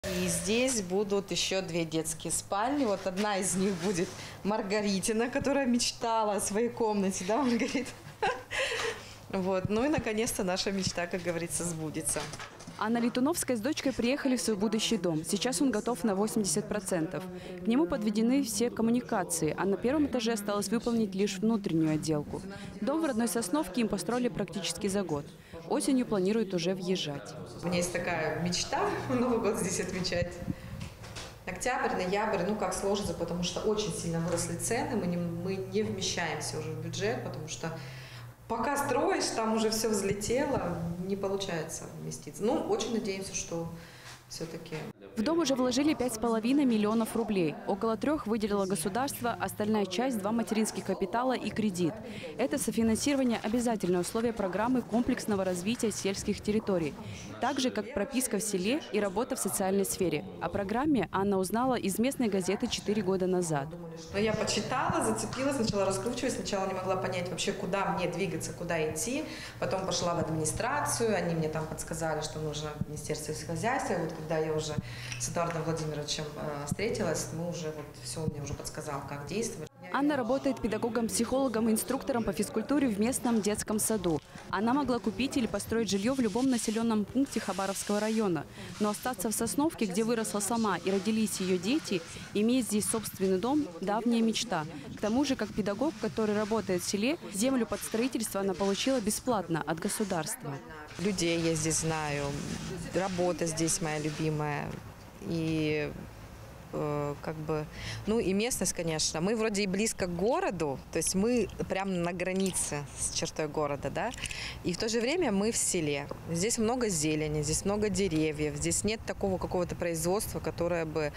И здесь будут еще 2 детские спальни. Вот одна из них будет Маргаритина, которая мечтала о своей комнате, да, Маргарита? Вот. Ну и наконец-то наша мечта, как говорится, сбудется. Анна Летуновская с дочкой приехали в свой будущий дом. Сейчас он готов на 80%. К нему подведены все коммуникации, а на первом этаже осталось выполнить лишь внутреннюю отделку. Дом в родной Сосновке им построили практически за год. Осенью планируют уже въезжать. У меня есть такая мечта Новый год здесь отмечать. Октябрь, ноябрь, ну как сложится, потому что очень сильно выросли цены, мы не вмещаемся уже в бюджет, потому что пока строишь, там уже все взлетело, не получается вместиться. Ну, очень надеемся, что все-таки... В дом уже вложили 5,5 миллионов рублей. Около 3 выделило государство, остальная часть – 2 материнских капитала и кредит. Это софинансирование – обязательное условие программы комплексного развития сельских территорий. Так же, как прописка в селе и работа в социальной сфере. О программе Анна узнала из местной газеты 4 года назад. Но я почитала, зацепилась, начала раскручивать. Сначала не могла понять вообще, куда мне двигаться, куда идти. Потом пошла в администрацию, они мне там подсказали, что нужно в Министерство сельскохозяйства. Вот когда я уже с Эдуардом Владимировичем встретилась, мы уже вот все, он мне уже подсказал, как действовать. Анна работает педагогом-психологом и инструктором по физкультуре в местном детском саду. Она могла купить или построить жилье в любом населенном пункте Хабаровского района. Но остаться в Сосновке, где выросла сама и родились ее дети, иметь здесь собственный дом – давняя мечта. К тому же, как педагог, который работает в селе, землю под строительство она получила бесплатно от государства. Людей я здесь знаю, работа здесь моя любимая. И как бы, ну и местность, конечно. Мы вроде и близко к городу, то есть мы прямо на границе с чертой города, да, и в то же время мы в селе. Здесь много зелени, здесь много деревьев, здесь нет такого какого-то производства, которое бы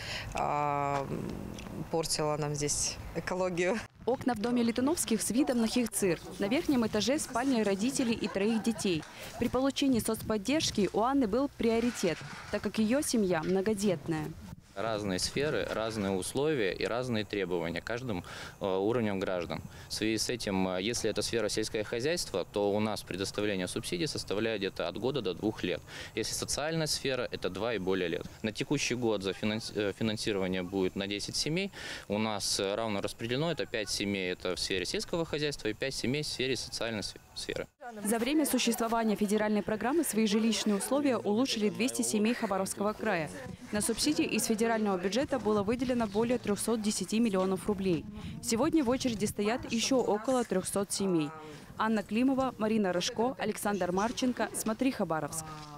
портило нам здесь экологию. Окна в доме Летуновских с видом на Хихцир. На верхнем этаже спальня родителей и 3 детей. При получении соцподдержки у Анны был приоритет, так как ее семья многодетная. Разные сферы, разные условия и разные требования каждым уровнем граждан. В связи с этим, если это сфера сельское хозяйство, то у нас предоставление субсидий составляет где-то от года до 2 лет. Если социальная сфера, это 2 и более лет. На текущий год за финансирование будет на 10 семей. У нас равно распределено, это 5 семей это в сфере сельского хозяйства и 5 семей в сфере социальной сферы. За время существования федеральной программы свои жилищные условия улучшили 200 семей Хабаровского края. На субсидии из федерального бюджета было выделено более 310 миллионов рублей. Сегодня в очереди стоят еще около 300 семей. Анна Климова, Марина Рожко, Александр Марченко. Смотри, Хабаровск.